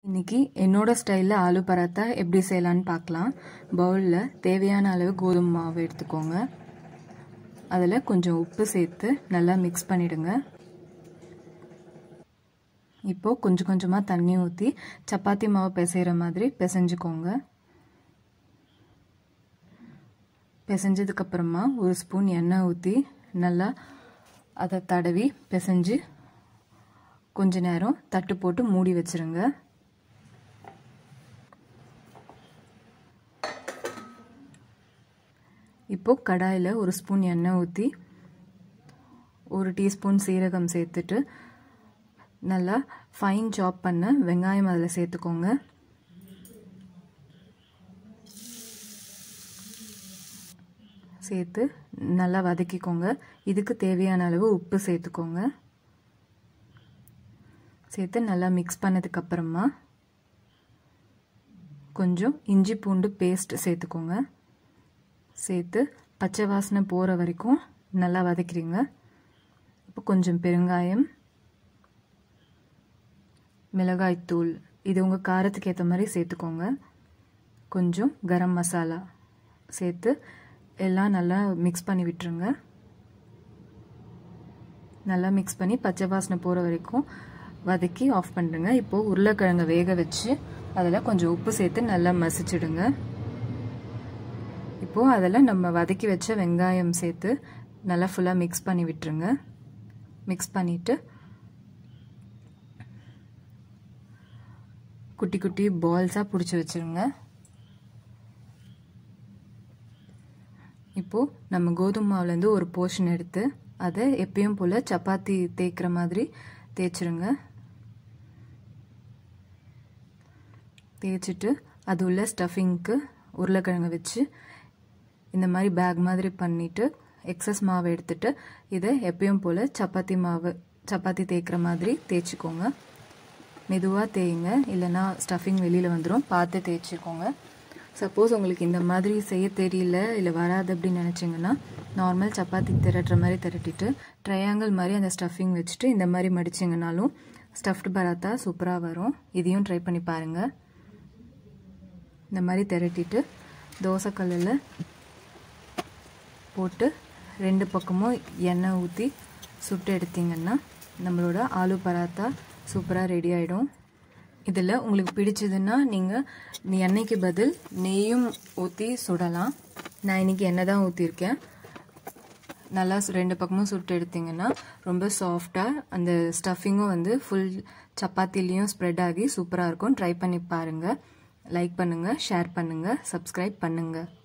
இன்னைக்கு என்னோட ஸ்டைல்ல ஆலு பராத்தா எப்படி செய்யலாம்னு பார்க்கலாம். பவுல்ல தேவையான அளவு கோதுமை மாவு எடுத்துக்கோங்க. அதுல கொஞ்சம் உப்பு சேர்த்து நல்லா மிக்ஸ் பண்ணிடுங்க. இப்போ கொஞ்சம் கொஞ்சமா தண்ணி ஊற்றி சப்பாத்தி மாவு பிசைகிற மாதிரி பிசைஞ்சுக்கோங்க. பிசைஞ்சதுக்கு அப்புறமா ஒரு ஸ்பூன் எண்ணெய் ஊற்றி நல்லா அதை தடவி பிசைஞ்சு கொஞ்ச நேரம் தட்டு போட்டு மூடி வச்சிருங்க. இப்போ கடாயில் ஒரு ஸ்பூன் எண்ணெய் ஊற்றி ஒரு டீஸ்பூன் சீரகம் சேர்த்துட்டு நல்லா ஃபைன் சாப் பண்ண வெங்காயம் அதில் சேர்த்துக்கோங்க. சேர்த்து நல்லா வதக்கிக்கோங்க. இதுக்கு தேவையான அளவு உப்பு சேர்த்துக்கோங்க. சேர்த்து நல்லா மிக்ஸ் பண்ணதுக்கப்புறமா கொஞ்சம் இஞ்சி பூண்டு பேஸ்ட் சேர்த்துக்கோங்க. சேர்த்து பச்சை வாசனை போகிற வரைக்கும் நல்லா வதக்கிறீங்க. இப்போ கொஞ்சம் பெருங்காயம், மிளகாய்த்தூள், இது உங்கள் காரத்துக்கு ஏற்ற மாதிரி சேர்த்துக்கோங்க. கொஞ்சம் கரம் மசாலா சேர்த்து எல்லாம் நல்லா மிக்ஸ் பண்ணி விட்டுருங்க. நல்லா மிக்ஸ் பண்ணி பச்சை வாசனை போகிற வரைக்கும் வதக்கி ஆஃப் பண்ணுங்க. இப்போது உருளைக்கிழங்கை வேக வச்சு அதில் கொஞ்சம் உப்பு சேர்த்து நல்லா மசிச்சிடுங்க. இப்போது அதில் நம்ம வதக்கி வச்ச வெங்காயம் சேர்த்து நல்லா ஃபுல்லாக மிக்ஸ் பண்ணி விட்டுருங்க. மிக்ஸ் பண்ணிவிட்டு குட்டி குட்டி பால்ஸாக பிடிச்சி வச்சுருங்க. இப்போது நம்ம கோதுமை மாவுலேருந்து ஒரு போர்ஷன் எடுத்து அதை எப்பயும் போல் சப்பாத்தி தேய்க்கிற மாதிரி தேய்ச்சிருங்க. தேய்ச்சிட்டு அது உள்ள ஸ்டஃபிங்க்கு உருளைக்கிழங்கு வச்சு இந்த மாதிரி பேக் மாதிரி பண்ணிவிட்டு எக்ஸஸ் மாவு எடுத்துட்டு இதை எப்பயும் போல் சப்பாத்தி தேய்க்கிற மாதிரி தேய்ச்சிக்கோங்க. மெதுவாக தேய்ங்க, இல்லைன்னா ஸ்டஃபிங் வெளியில் வந்துடும். பார்த்து தேய்ச்சிக்கோங்க. சப்போஸ் உங்களுக்கு இந்த மாதிரி செய்ய தெரியல இல்லை வராது அப்படின்னு நினச்சிங்கன்னா நார்மல் சப்பாத்தி திரட்டுற மாதிரி திரட்டிட்டு ட்ரையாங்கிள் மாதிரி அந்த ஸ்டஃபிங் வச்சுட்டு இந்த மாதிரி மடிச்சிங்கனாலும் ஸ்டஃப்டு பராத்தா சூப்பராக வரும். இதையும் ட்ரை பண்ணி பாருங்கள். இந்த மாதிரி திரட்டிட்டு தோசைக்கல்லில் போட்டு ரெண்டு பக்கமும் எண்ணெய் ஊற்றி சுட்டு எடுத்திங்கன்னா நம்மளோட ஆலு பராத்தா சூப்பராக ரெடி ஆகிடும். இதில் உங்களுக்கு பிடிச்சதுன்னா நீங்கள் எண்ணெய்க்கு பதில் நெய்யும் ஊற்றி சுடலாம். நான் இன்றைக்கி எண்ணெய் தான் ஊற்றிருக்கேன். நல்லா ரெண்டு பக்கமும் சுட்டு எடுத்திங்கன்னா ரொம்ப சாஃப்டாக அந்த ஸ்டஃபிங்கும் வந்து ஃபுல் சப்பாத்திலையும் ஸ்ப்ரெட் ஆகி சூப்பராக இருக்கும். ட்ரை பண்ணி பாருங்கள். லைக் பண்ணுங்கள், ஷேர் பண்ணுங்கள், சப்ஸ்கிரைப் பண்ணுங்கள்.